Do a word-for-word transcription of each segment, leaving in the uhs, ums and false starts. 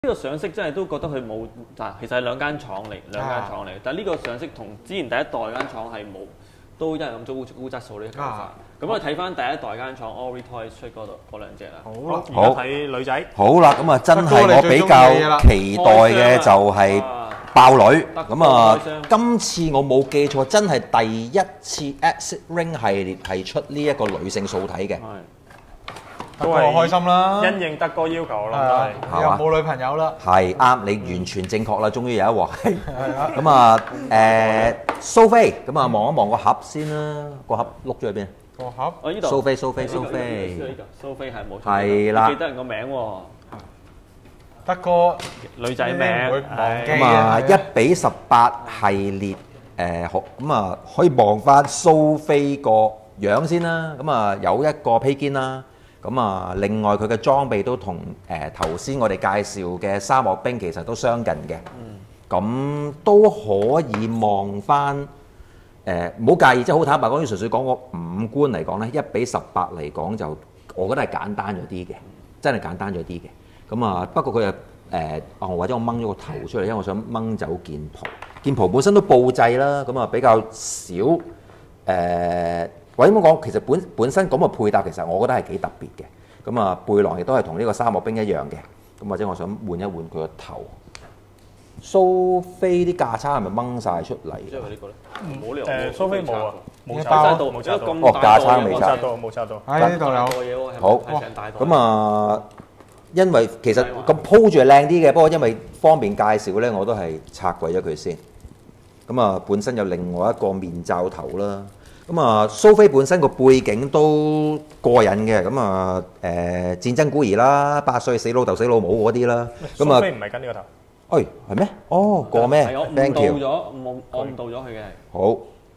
呢個上色真係都覺得佢冇嗱，其實係兩間廠嚟，兩間廠嚟，但係呢個上色同之前第一代間廠係冇，都一樣咁高高質素呢啲頭髮。咁我哋睇翻第一代間廠 Ori Toys 出嗰度嗰兩隻啦。 好， 而家睇女仔。 好啦，咁啊真係我比較期待嘅就係爆女。咁啊，今次我冇記錯，真係第一次 Acid Ring 系列係出呢一個女性素體嘅。 都係開心啦，因應德哥要求啦，都係。又冇女朋友啦。 係啱，你完全正確啦，終於有一鑊係。咁啊，誒蘇菲，咁啊望一望個盒先啦，個盒碌咗喺邊？ 個盒， 我呢度。 蘇菲，蘇菲，蘇菲。 蘇菲係冇錯。 係啦。 記得人個名喎。 德哥女仔名。 咁啊，一比十八系列誒好，咁啊可以望翻蘇菲個樣先啦。咁啊有一個披肩啦。咁啊，另外佢嘅裝備都同誒頭先我哋介紹嘅沙漠兵其實都相近嘅。咁、嗯、都可以望翻誒，唔好介意，即係好坦白講，純粹講個五官嚟講咧，一比十八嚟講就我覺得係簡單咗啲嘅，真係簡單咗啲嘅。咁啊，不過佢又誒，或者我掹咗個頭出嚟，因為我想掹走件袍。件袍本身都布製啦，咁啊比較少誒。呃或者咁講，其實本本身咁嘅配搭，其實我覺得係幾特別嘅。咁啊，背囊亦都係同呢個沙漠兵一樣嘅。咁或者我想換一換佢個頭。蘇菲啲架撐係咪掹晒出嚟？ 即係呢個咧？冇理由。 誒，蘇菲冇啊，冇拆到， 冇拆到。 哦，架撐未拆到，冇拆到。 喺呢度有。 好。咁啊，因為其實咁鋪住係靚啲嘅，不過因為方便介紹咧，我都係拆鬼咗佢先。咁啊，本身有另外一個面罩頭啦。咁啊，蘇菲本身個背景都過癮嘅，咁啊誒戰爭孤兒啦，八歲死老豆死老母嗰啲啦。咁啊， 蘇菲唔係跟呢個頭。 誒係咩？哦過咩？ 係我誤導咗，我我誤導咗佢嘅。 好，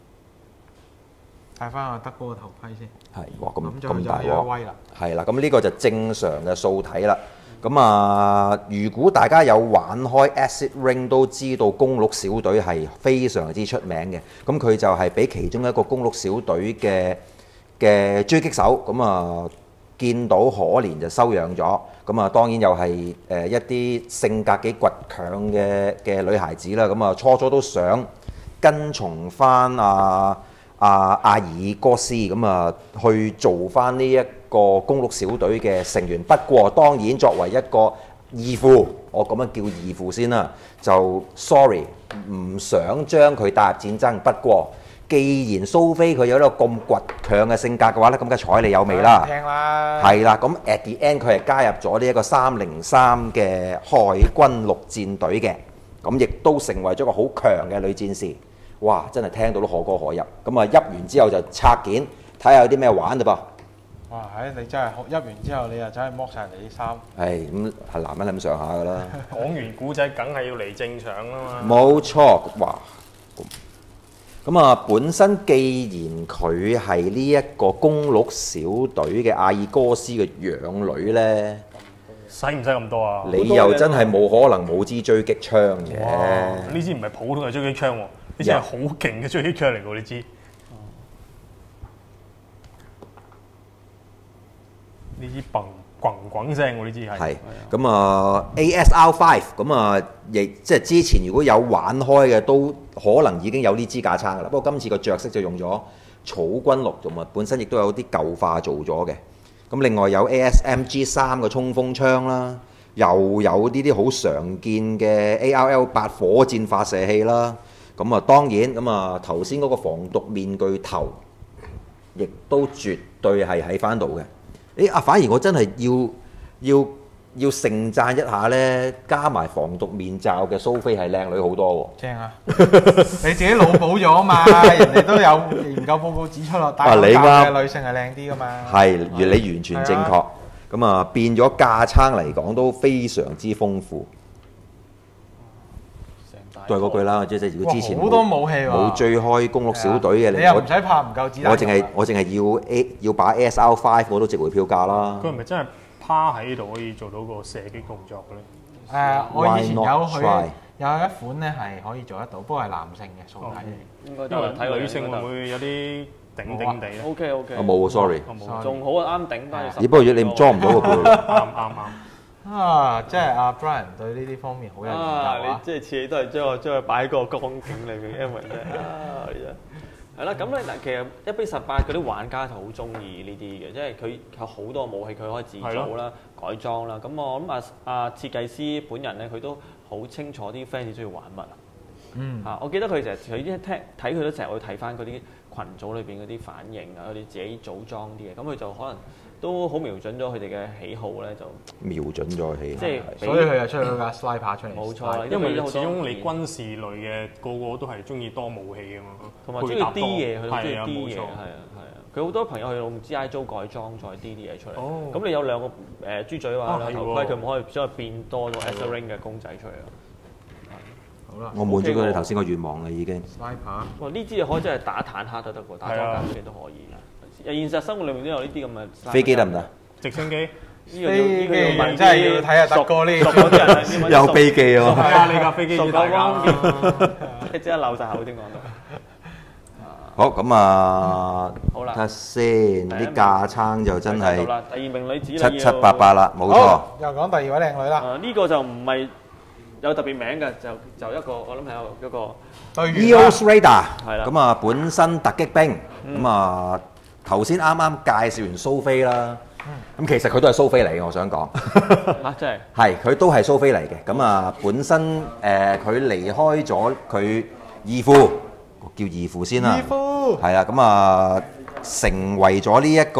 戴翻個德哥個頭盔先。 係，哇咁咁大鑊。 威啦。 係啦，咁呢個就正常嘅素體啦。咁啊，如果大家有玩開 Acid Ring 都知道公鹿小隊係非常之出名嘅。咁佢就係俾其中一個公鹿小隊嘅嘅狙擊手，咁啊見到可憐就收養咗。咁啊當然又係誒一啲性格幾倔強嘅嘅女孩子啦。咁啊初初都想跟從翻阿阿阿爾哥斯，咁啊去做翻呢一個公鹿小隊嘅成員。不過當然作為一個義父，我咁樣叫義父先啦，就 sorry 唔想將佢帶入戰爭。不過既然蘇菲佢有一個咁倔強嘅性格嘅話咧，咁梗係睬你有味啦。 聽啦。 係啦，咁 at the end 佢係加入咗呢一個三零三嘅海軍陸戰隊嘅，咁亦都成為咗個好強嘅女戰士。哇！真係聽到都可歌可泣。咁啊，噏完之後就拆件，睇下有啲咩玩嘞噃。 哇！唉，你真係噏完之後，你又走去剝曬人哋啲衫。 係咁係男人係咁上下噶啦。 講完古仔，梗係要嚟正場啦嘛。 冇錯，哇！咁啊，本身既然佢係呢一個公鹿小隊嘅阿爾哥斯嘅養女咧， 使唔使咁多啊？ 你又真係冇可能冇支狙擊槍嘅。 呢支唔係普通嘅狙擊槍喎。呢支係好勁嘅狙擊槍嚟㗎，你知？呢支嘣滾滾聲喎，呢支係。 係。咁啊 ，A S R 五 咁啊，亦即係之前如果有玩開嘅，都可能已經有呢支架撐㗎啦。不過今次個着色就用咗草軍綠，同埋本身亦都有啲舊化做咗嘅。咁另外有 A S M G 三嘅衝鋒槍啦，又有呢啲好常見嘅 A R L 八火箭發射器啦。咁啊，當然咁啊，頭先嗰個防毒面具頭，亦都絕對係喺翻度嘅。誒啊，反而我真係要要要盛讚一下咧，加埋防毒面罩嘅蘇菲係靚女好多喎。正啊！ 你自己腦補咗啊嘛，人哋都有研究報告指出咯，戴口罩嘅女性係靚啲噶嘛。 係，如你完全正確。咁啊，變咗架撐嚟講都非常之豐富。都係嗰句啦，即係如果之前好多武器冇追開公鹿小隊嘅， 你又唔使怕唔夠子彈。 我淨係我淨係要 A 要把 A S R 五我都值回票價啦。 佢係咪真係趴喺度可以做到個射擊動作嘅咧？誒，我以前有佢有一款咧係可以做得到，不過係男性嘅素體嚟。應該因為睇女性會唔會有啲頂頂地咧 ？O K O K。 我冇 sorry。 仲好啊，啱頂翻。 只不過如果你裝唔到個背。 啱啱啱。 啊，即係阿 Brian 對呢啲方面好有研究啊！ 你即係次次都係將我將佢擺喺個光景裏邊，因為真係啊，係啦。咁咧嗱，其實一比十八嗰啲玩家就好中意呢啲嘅，因為佢有好多武器佢可以自組啦、改裝啦。咁我諗啊啊設計師本人咧，佢都好清楚啲 fans 中意玩乜啊。嗯。啊，我記得佢成日佢啲聽睇佢都成日會睇翻嗰啲群組裏邊嗰啲反應啊，佢哋自己組裝啲嘅，咁佢就可能都好瞄準咗佢哋嘅喜好咧，就瞄準咗喜好。 即係，所以佢就出咗架 sniper 出嚟。 冇錯， 因為始終你軍事類嘅個個都係中意多武器㗎嘛， 同埋中意 D 嘢，佢中意 D 嘢，係啊係啊。佢好多朋友係用 G I Joe 改裝再 D 啲嘢出嚟。咁你有兩個誒豬嘴話兩頭盔，佢唔可以將佢變多咗 S Ring 嘅公仔出嚟啊？ 好啦，我滿足咗你頭先個願望啦，已經。 sniper， 哇！呢支嘢可以真係打坦克都得喎，打裝甲車都可以。現實生活裏面都有呢啲咁嘅。 飛機得唔得？ 直升機。 呢個呢個要問真係要睇下德哥呢熟嗰啲人有飛機喎。 係啊，你架飛機熟夠光，即刻漏晒口先講到。 好咁啊， 好啦， 睇下先，啲架撐就真係第二名女子七七八八啦，冇錯。 又講第二位靚女啦。 呢個就唔係有特別名嘅，就就一個我諗係有一個 Eos Raider 係啦。 咁啊，本身突擊兵咁啊，頭先啱啱介紹完蘇菲啦。咁其實佢都係蘇菲嚟嘅，我想講。 嚇，真係。 係，佢都係蘇菲嚟嘅。咁啊，本身誒佢離開咗佢義父，叫義父先啦。義父。係啊，咁啊成為咗呢一個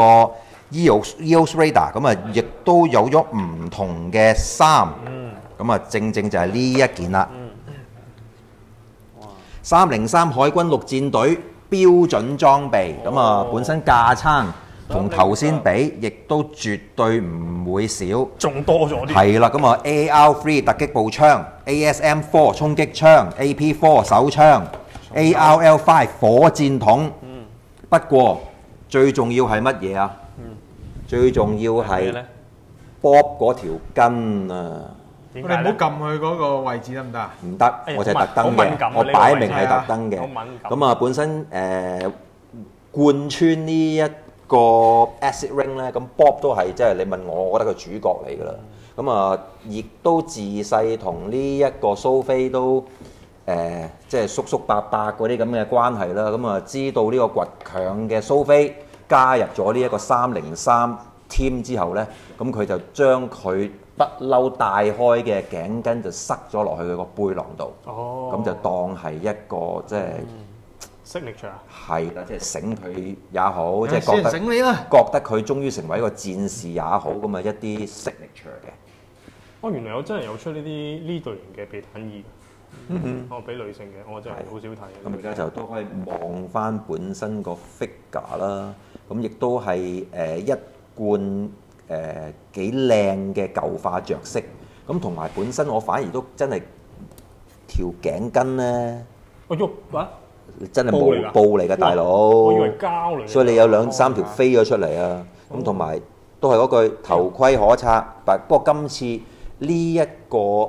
Eos Eos Raider，咁啊亦都有咗唔同嘅衫。嗯。咁啊，正正就係呢一件啦。嗯。哇！三零三海軍陸戰隊標準裝備，咁啊本身架撐。同頭先比，亦都絕對唔會少， 仲多咗啲。 係啦，咁啊 A R 三突擊步槍、A S M 四衝擊槍、A P 四手槍、A R L 五火箭筒。嗯。不過最重要係乜嘢啊？嗯。最重要係 Bob 嗰條筋啊！ 你唔好撳佢嗰個位置得唔得啊？ 唔得，我就係特登嘅，我擺明係特登嘅。咁啊，本身誒貫穿呢一個 acid ring 咧，咁 Bob 都係即係你問我，我覺得佢主角嚟㗎啦。咁啊，亦都自細同呢一個蘇菲都誒，即係叔叔伯伯嗰啲咁嘅關係啦。咁啊，知道呢個倔強嘅蘇菲加入咗呢一個三零三 team 之後咧，咁佢就將佢不嬲戴開嘅頸巾就塞咗落去佢個背囊度。哦，咁就當係一個即係。 signature 啊， 係啦，即係醒佢也好，即係覺得醒你啦，覺得佢終於成為一個戰士也好，咁啊一啲 signature 嘅。 哦，原來我真係有出呢啲呢類型嘅避彈衣，嗯哼，哦，俾女性嘅，我真係好少睇。 咁而家就都可以望翻本身個 figure 啦，咁亦都係誒一貫誒幾靚嘅舊化着色，咁同埋本身我反而都真係條頸巾咧， 我喐啊！ 真係冇布嚟㗎，大佬。 我以為膠嚟。 所以你有兩三條飛咗出嚟啊！咁同埋都係嗰句頭盔可拆，不過今次呢一個誒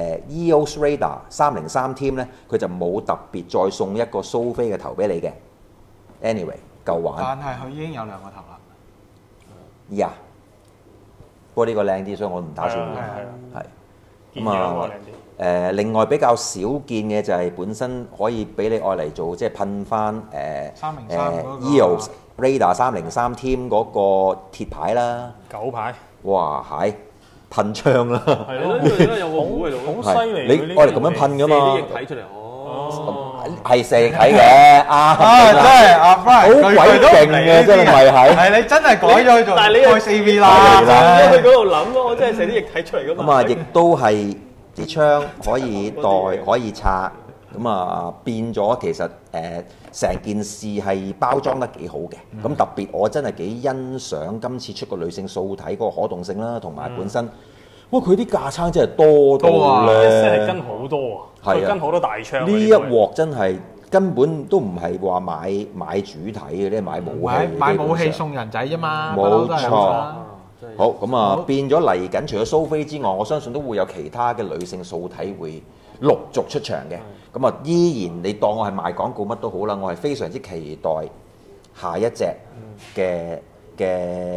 Eos Raider 三零三 team 咧，佢就冇特別再送一個蘇菲嘅頭俾你嘅。Anyway，夠玩。 但係佢已經有兩個頭啦。 呀！不過呢個靚啲，所以我唔打算換。係係。咁啊。誒、呃、另外比較少見嘅就係本身可以俾你愛嚟做即係噴翻誒誒 Eos Raider 三零三 team 嗰個鐵牌啦， 狗牌， 哇係噴槍啦， 係咯，呢度有個好好犀利， 你愛嚟咁樣噴噶嘛， 啲液體出嚟，哦， 係射液體嘅，啊真係阿 Brian 好鬼勁嘅，真係咪係？ 係你真係改咗做， 但係你開 C V 啦， 我去嗰度諗咯，我真係射啲液體出嚟噶嘛， 咁啊，亦都係。啲槍可以袋可以拆，咁啊變咗其實誒成、呃、件事係包裝得幾好嘅。咁、嗯、特別我真係幾欣賞今次出個女性素體嗰個可動性啦，同埋本身，嗯、哇佢啲架撐真係多到咧， 一 set 係跟好多啊，佢跟好多大槍。呢一鑊真係根本都唔係話買買主體嘅，你係買武器。 買武器送人仔啫嘛， 冇錯。好咁啊，變咗嚟緊，除咗蘇菲之外，我相信都會有其他嘅女性素體會陸續出場嘅。咁啊，依然你當我係賣廣告乜都好啦，我係非常之期待下一隻嘅嘅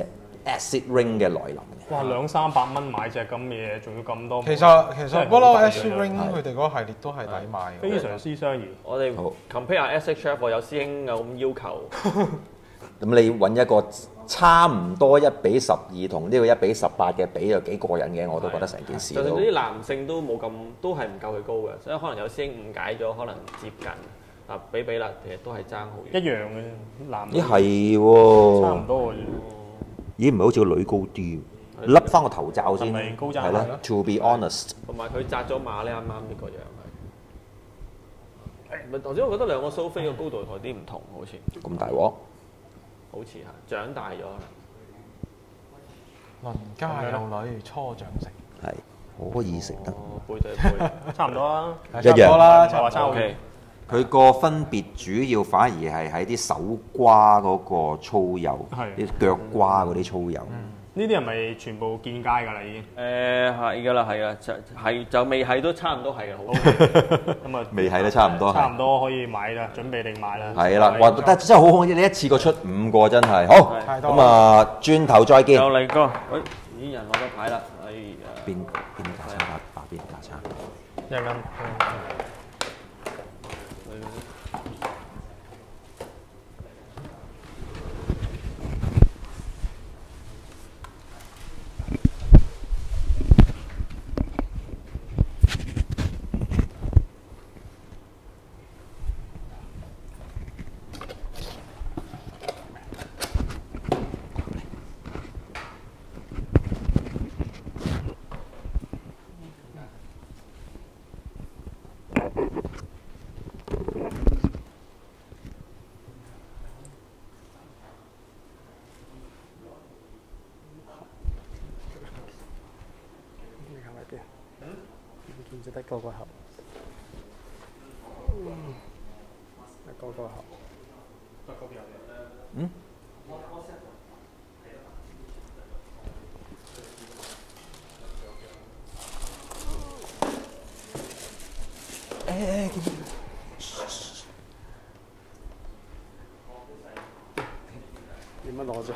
acid rain 嘅來臨嘅。 哇！兩三百蚊買隻咁嘢，仲要咁多。 其實其實不嬲 acid rain 佢哋嗰個系列都係抵買嘅。 非常之相宜。 我哋 compare 下 S H F 有師兄有咁要求。 咁你揾一個差唔多一比十二同呢個一比十八嘅比就幾過癮嘅，我都覺得成件事都。 就算啲男性都冇咁，都係唔夠佢高嘅，所以可能有師兄誤解咗，可能接近嗱比比啦，其實都係爭好遠。 一樣嘅男。 咦係喎。 差唔多嘅啫。 咦唔係好似個女高啲？笠翻個頭罩先。 係咪高踭？ 係咯。To be honest。 同埋佢紮咗馬咧，啱啱呢個樣係。咪頭先我覺得兩個蘇菲嘅高度有啲唔同，好似。 咁大鑊？ 好似係長大咗鄰家有女初長成， 係可以食得。 哦，背對背， 差唔多啦， 一樣啦， 差唔多 OK。 佢個分別主要反而係喺啲手瓜嗰個粗幼，啲腳瓜嗰啲粗幼。 呢啲係咪全部見街㗎啦已經？ 誒係㗎啦，係啊，就係就未係都差唔多係嘅，好。 咁啊， 未係都差唔多係。 差唔多可以買啦，準備定買啦。 係啦，哇！得真係好好，你一次過出五個真係好。咁啊，轉頭再見。 又嚟個，喂，咦人攞咗牌啦，哎呀。 邊邊架叉打邊架叉？ 一陣間。唔知得個個盒，得個個盒， 嗯？誒誒， 點樣攞啫？